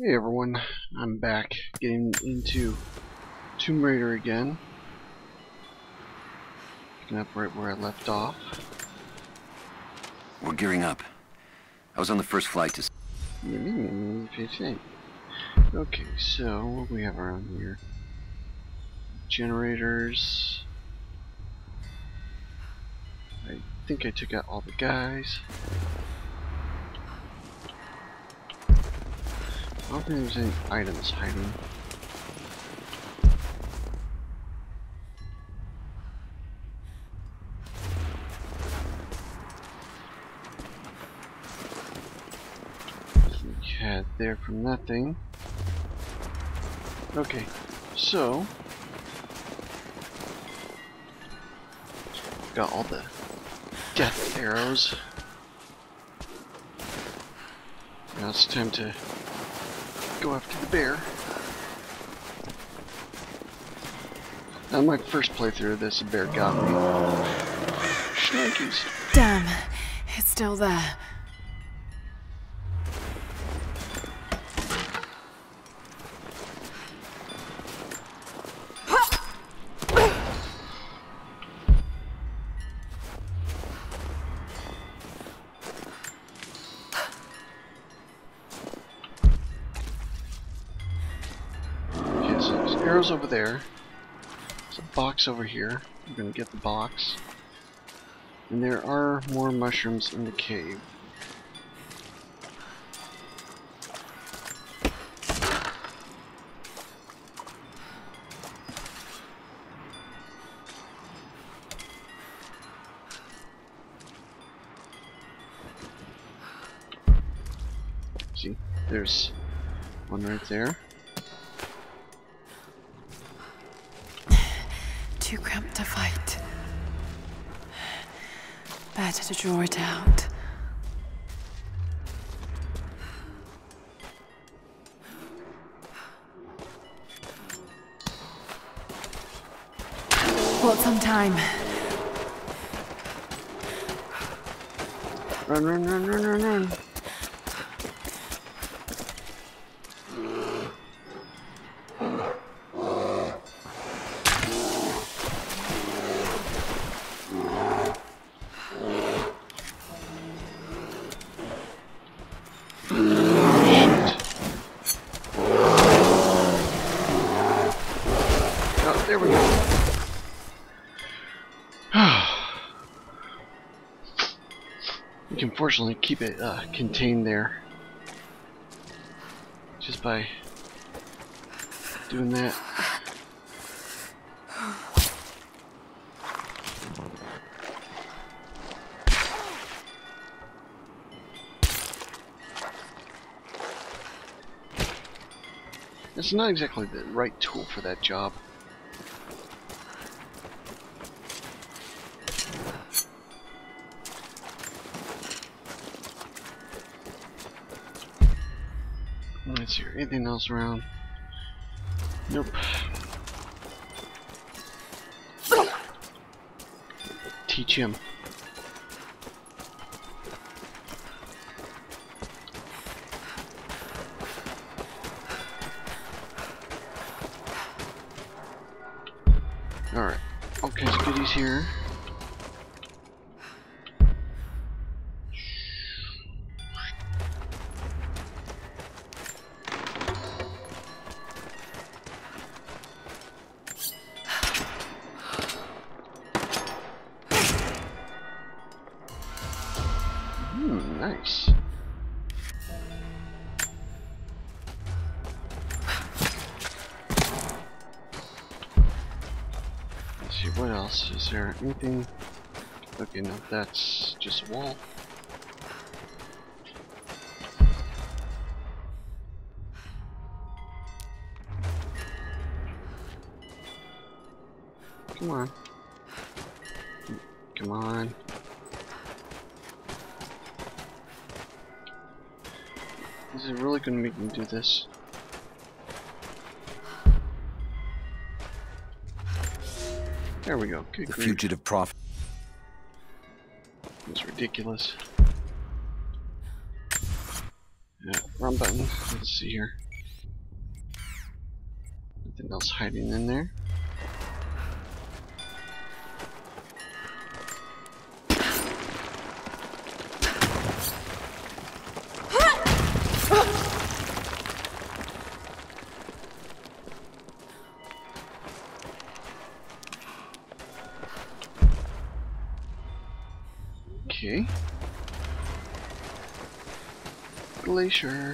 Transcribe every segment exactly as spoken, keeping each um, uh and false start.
Hey everyone, I'm back getting into Tomb Raider again. Picking up right where I left off. We're gearing up. I was on the first flight to... Okay, so what do we have around here? Generators. I think I took out all the guys. I don't think there's any items hiding. We had there from nothing. Okay, so got all the death arrows. Now it's time to go after the bear. On my first playthrough of this, a bear got me. Shnikes. Damn, it's still there. Arrows over there. There's a box over here. I'm gonna get the box. And there are more mushrooms in the cave. See, there's one right there. Too cramped to fight. Better to draw it out. Want some time? Run, run, run, run, run, run. There we go. We can fortunately keep it uh, contained there just by doing that. It's not exactly the right tool for that job. Let's see, anything else around? Nope. Teach him. Alright, all kinds of goodies here. Hmm, nice. Let's see, what else? Is there anything? Okay, no, that's just a wall. Come on. Come on. Is it really going to make me do this? There we go. Good The grief. fugitive prophet. It's ridiculous. Yeah, wrong button. Let's see here. Nothing else hiding in there. Okay. Glacier.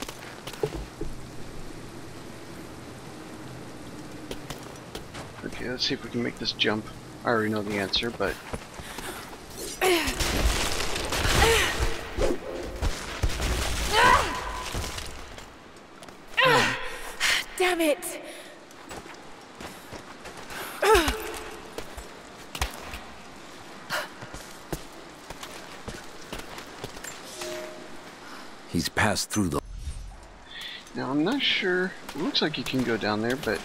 Okay, let's see if we can make this jump. I already know the answer, but... Damn it! He's passed through the... Now, I'm not sure. It looks like you can go down there, but...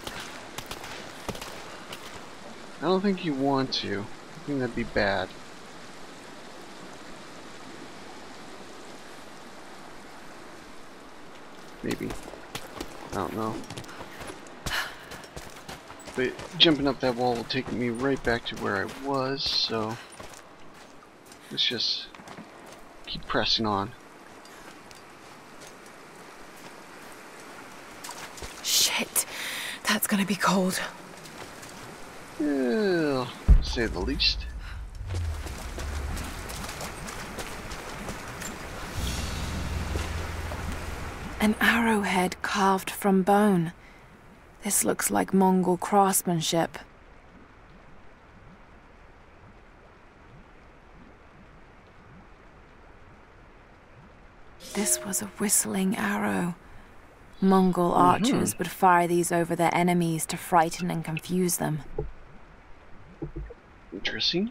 I don't think you want to. I think that'd be bad. Maybe. I don't know. But jumping up that wall will take me right back to where I was, so... Let's just keep pressing on. Shit, that's gonna be cold. Yeah, to say the least. An arrowhead carved from bone. This looks like Mongol craftsmanship. This was a whistling arrow. Mongol archers Mm-hmm. would fire these over their enemies to frighten and confuse them. Interesting.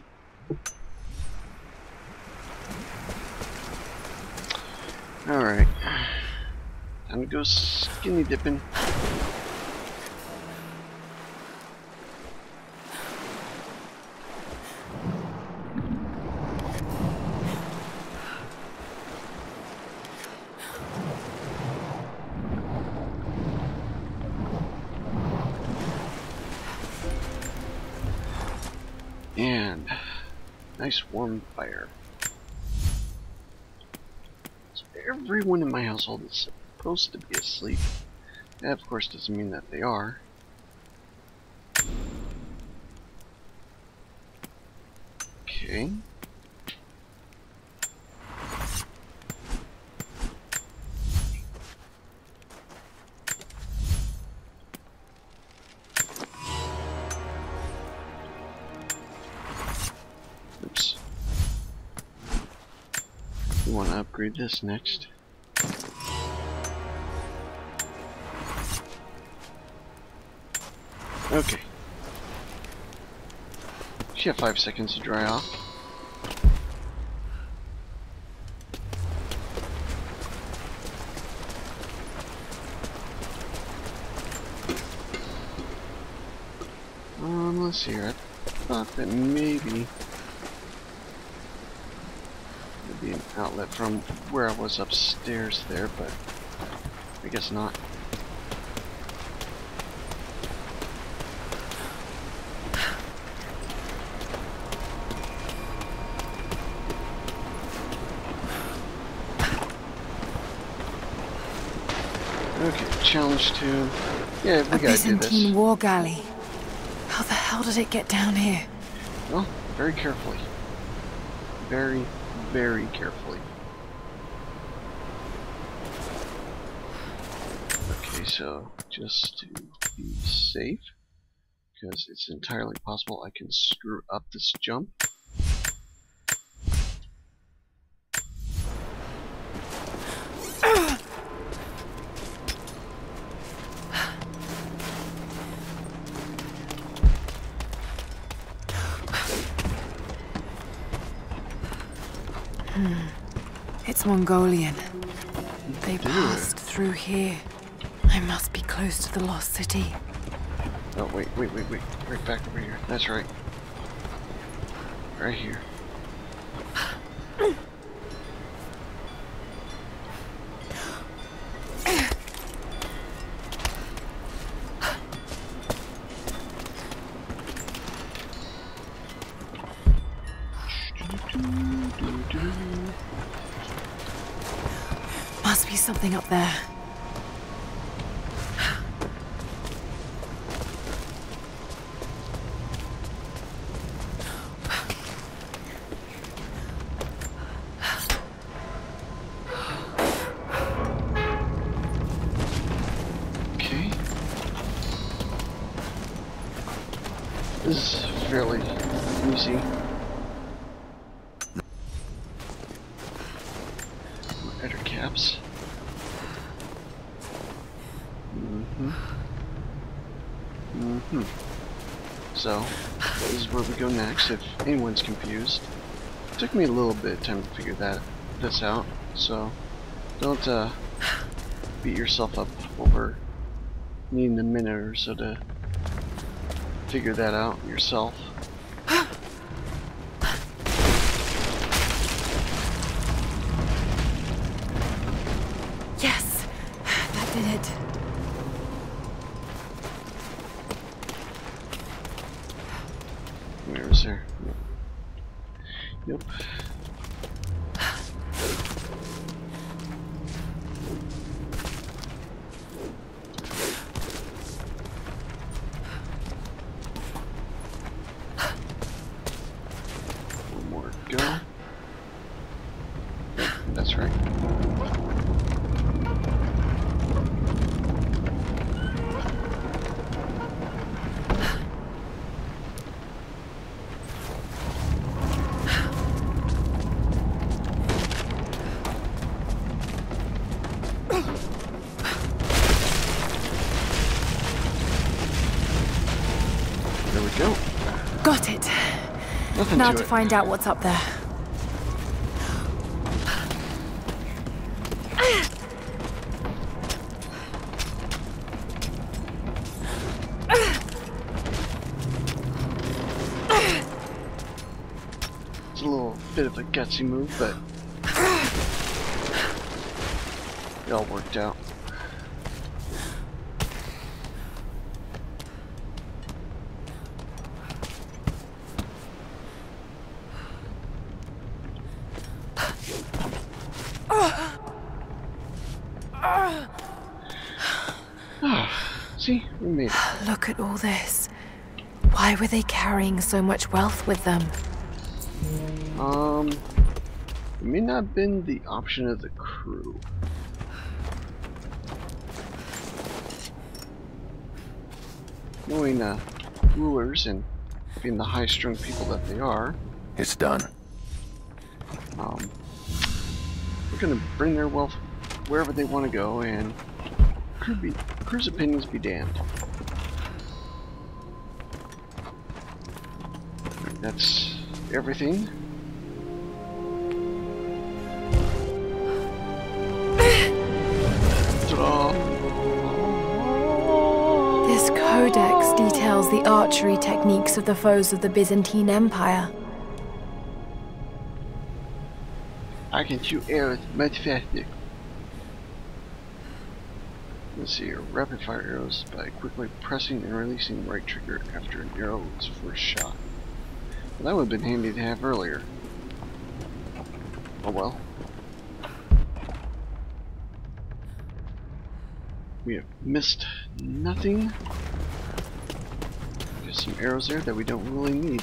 Alright. Time to go skinny dipping. And nice warm fire. So everyone in my household is supposed to be asleep. That of course doesn't mean that they are. Okay. Oops. We want to upgrade this next. Okay. She have five seconds to dry off. Um, let's see here. I thought that maybe there'd be an outlet from where I was upstairs there, but I guess not. Okay, challenge two. Yeah, we A gotta do Byzantine this. war galley. How the hell did it get down here? Well, very carefully. Very, very carefully. Okay, so just to be safe, because it's entirely possible I can screw up this jump. It's Mongolian. They Dude. passed through here. I must be close to the lost city. Oh, wait, wait, wait, wait. Right back over here. That's right. Right here. Must be something up there. Okay. This is fairly easy. Editor caps. Mm-hmm. Mm-hmm. So, this is where we go next, if anyone's confused. It took me a little bit of time to figure that this out, so don't uh, beat yourself up over needing a minute or so to figure that out yourself. Yes, that did it. Where is there? Yep. One more to go. Yep, that's right. There we go. Got it. Nothing Now to to it. find out what's up there. It's a little bit of a gutsy move, but it all worked out. See, we made it. Look at all this. Why were they carrying so much wealth with them? Um, it may not have been the option of the crew. Knowing uh, rulers and being the high-strung people that they are, It's done. um, we're gonna bring their wealth wherever they want to go, and crew be, crew's opinions be damned. Alright, that's everything. Ta-da! This codex details the archery techniques of the foes of the Byzantine Empire. I can shoot arrows much faster. Let's see here. Rapid fire arrows by quickly pressing and releasing right trigger after an arrow is first shot. Well, that would have been handy to have earlier. Oh well. We have missed nothing. There's some arrows there that we don't really need.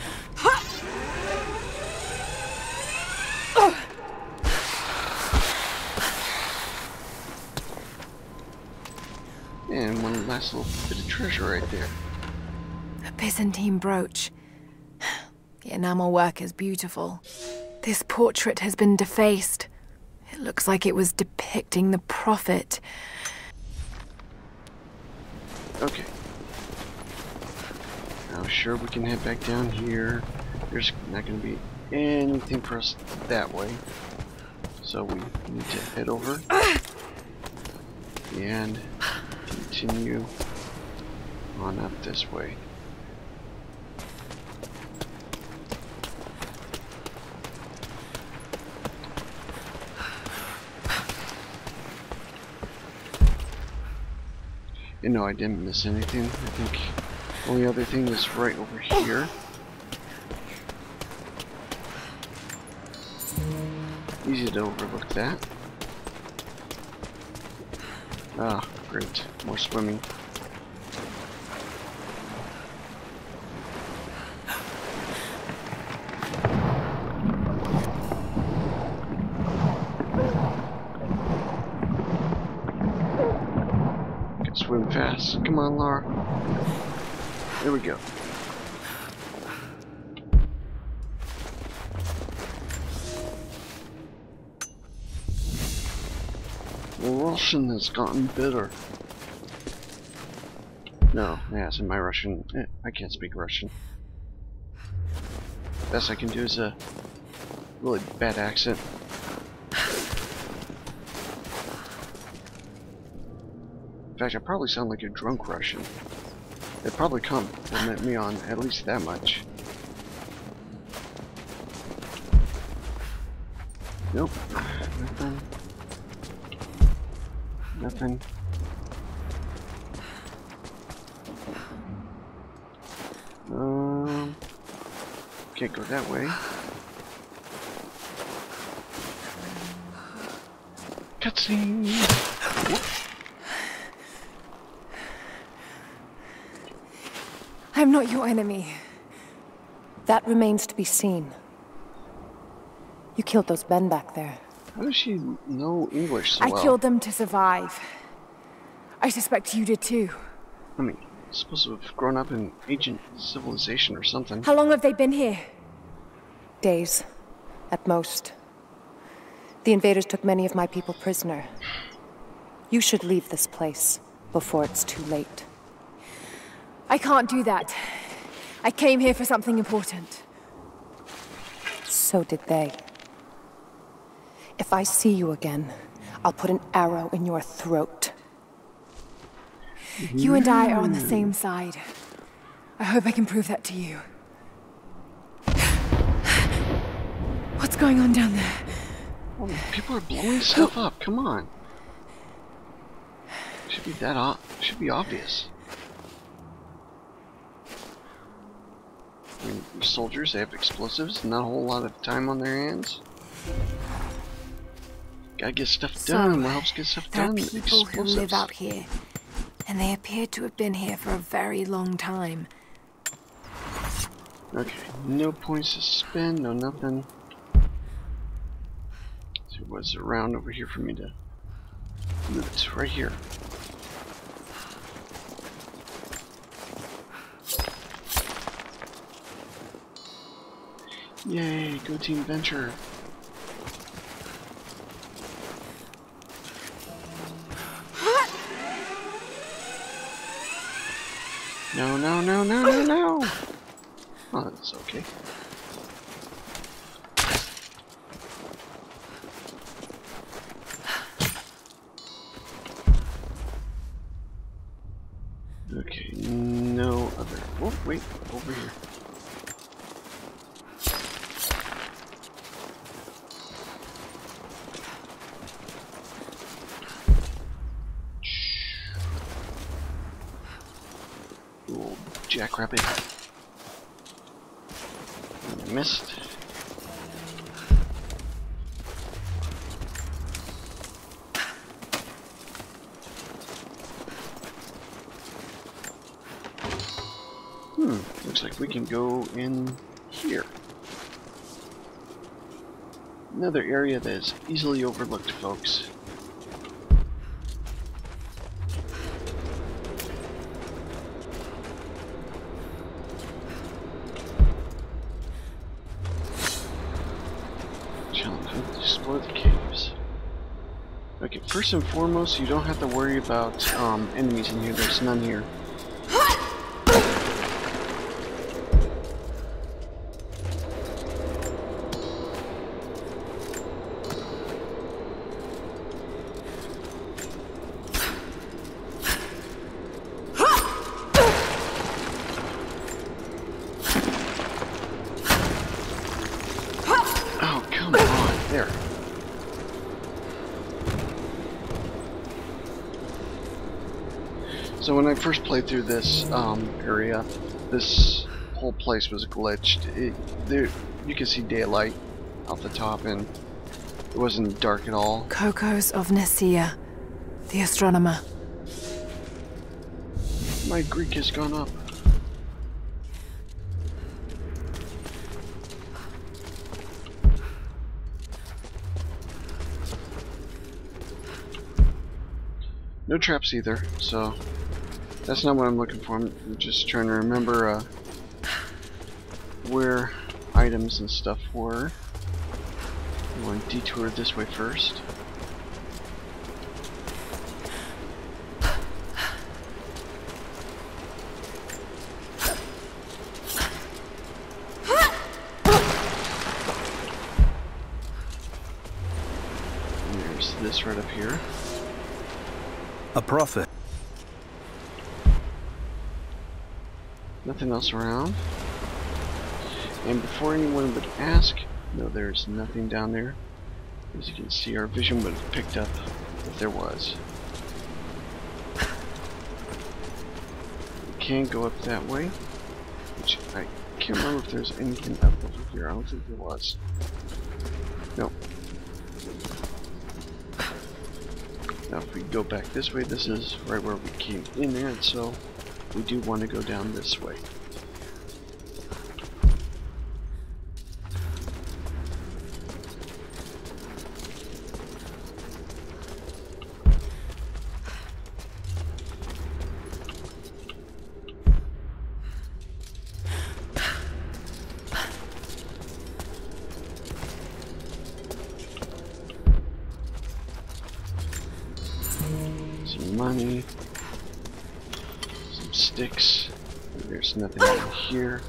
And one last little bit of treasure right there. A Byzantine brooch. The enamel work is beautiful. This portrait has been defaced. It looks like it was depicting the prophet. Okay. Now sure, we can head back down here. There's not going to be anything for us that way. So we need to head over and continue on up this way. And no, I didn't miss anything. I think the only other thing is right over here. Easy to overlook that. Ah, great. More swimming. Gotta swim fast. Come on, Lara. There we go. The Russian has gotten bitter. No, yes, in my Russian, eh, I can't speak Russian. Best I can do is a really bad accent. In fact, I probably sound like a drunk Russian. They probably compliment me on at least that much. Nope, nothing. Nothing. Um, can't go that way. Cutscene. Whoop. I'm not your enemy. That remains to be seen. You killed those men back there. How does she know English so I well? killed them to survive. I suspect you did too. I mean, supposed to have grown up in ancient civilization or something. How long have they been here? Days, at most. The invaders took many of my people prisoner. You should leave this place before it's too late. I can't do that. I came here for something important. So did they. If I see you again, I'll put an arrow in your throat. You and I are on the same side. I hope I can prove that to you. What's going on down there? Oh, people are blowing stuff up. Come on. Should be that o should be obvious. I mean, soldiers, they have explosives, not a whole lot of time on their hands. Gotta get stuff So, done. What helps get stuff There done? are people who live Explosives. out here, and they appear to have been here for a very long time. Okay, no points to spend, no nothing. So what's around over here for me to loot? Right here. Yay, go team venture. No, no, no, no, no, no! Oh, that's okay. Okay, no other. Oh, wait, over here. Little jackrabbit. I missed. Hmm, looks like we can go in here. Another area that is easily overlooked, folks. Explore the caves. Okay, first and foremost, you don't have to worry about um, enemies in here. There's none here. Oh, come on, there. So when I first played through this um, area, this whole place was glitched. It, there, you could see daylight off the top, and it wasn't dark at all. Cocos of Nicaea. The astronomer. My Greek has gone up. No traps either, so that's not what I'm looking for. I'm just trying to remember uh, where items and stuff were. I want to detour this way first. And there's this right up here. A prophet. Nothing else around. And before anyone would ask, no, there's nothing down there. As you can see, our vision would have picked up if there was. We can go up that way, which I can't remember if there's anything up over here. I don't think there was. Nope. Now if we go back this way, this is right where we came in there, and so we do want to go down this way. Some money, some sticks. There's nothing in here.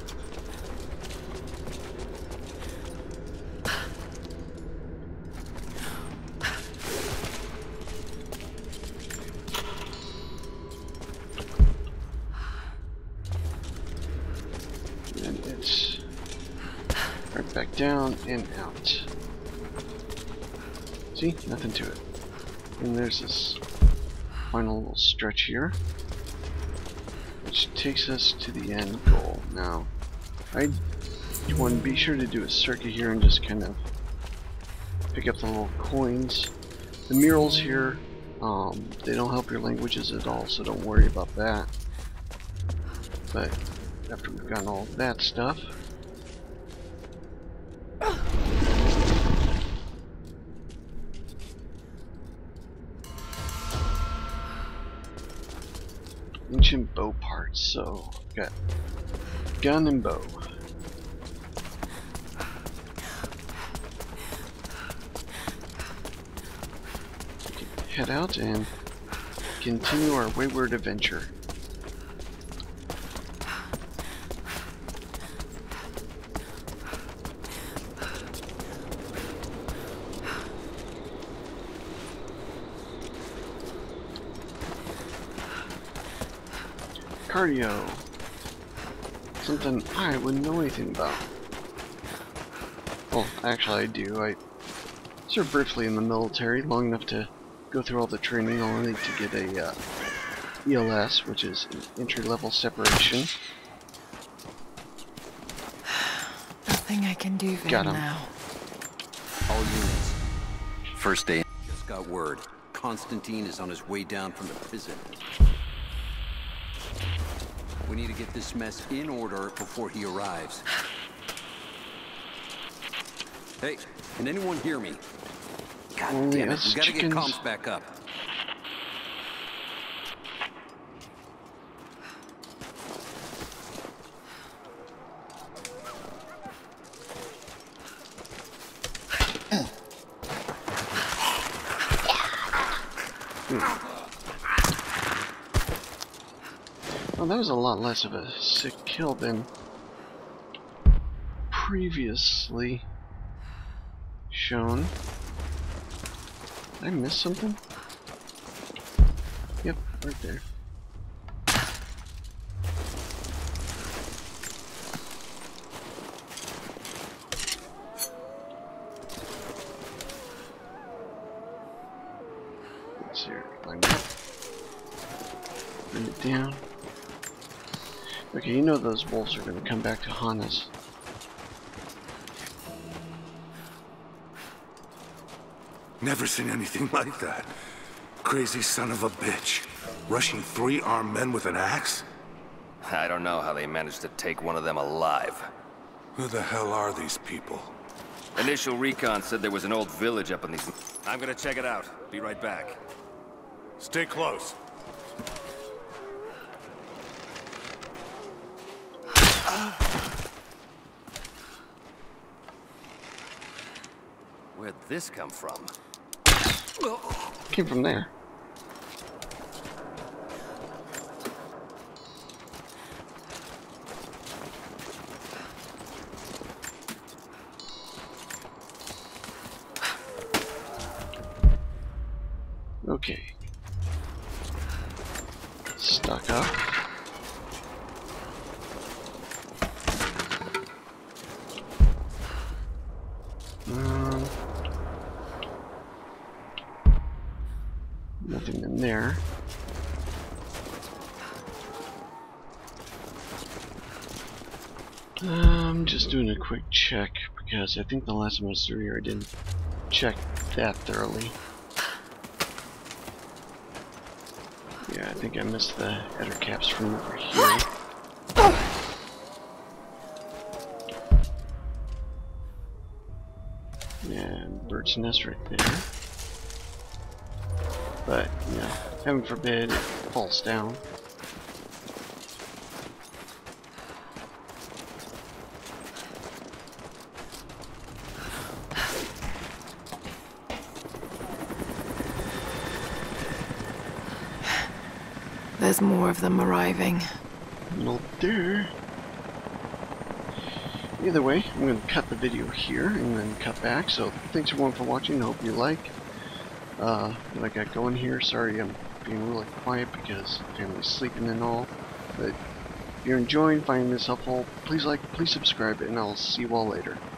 And it's right back down and out. See? Nothing to it. And there's this final little stretch here, which takes us to the end goal. Now, I want to be sure to do a circuit here and just kind of pick up the little coins. The murals here, um, they don't help your languages at all, so don't worry about that. But after we've gotten all that stuff, ancient bow parts, so got gun and bow. We can head out and continue our wayward adventure. Cardio. Something I wouldn't know anything about. Well, actually I do. I served briefly in the military, long enough to go through all the training only to get a uh, E L S, which is an entry-level separation. Nothing I can do for Got him him. now. All units. First day. Just got word. Constantine is on his way down from the prison. We need to get this mess in order before he arrives. Hey, can anyone hear me? God Only damn it, us we gotta chickens. get comms back up. Well, that was a lot less of a sick kill than previously shown. Did I miss something? Yep, right there. Let's see here. Line up. Bring it down. Okay, you know those wolves are going to come back to haunt us. Never seen anything like that. Crazy son of a bitch. Rushing three armed men with an axe? I don't know how they managed to take one of them alive. Who the hell are these people? Initial recon said there was an old village up in these... I'm gonna check it out. Be right back. Stay close. Where'd this come from? Came from there. Okay. Stock up. Um, nothing in there. I'm just doing a quick check because I think the last time I was through here I didn't check that thoroughly. Yeah, I think I missed the header caps from over here. And bird's nest right there. But, you know, heaven forbid it falls down. There's more of them arriving. No there. Either way, I'm going to cut the video here and then cut back. So thanks everyone for watching. I hope you like uh, what I got going here. Sorry I'm being really quiet because family's sleeping and all. But if you're enjoying, finding this helpful, please like, please subscribe, and I'll see you all later.